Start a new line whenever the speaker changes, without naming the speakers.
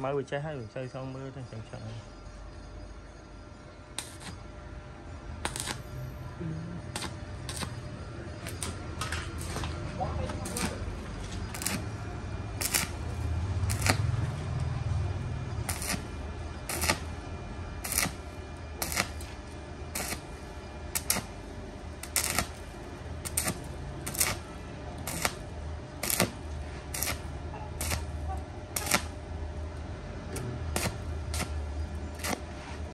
mới bị cháy hay bị xây xong mới thành chẳng chẳng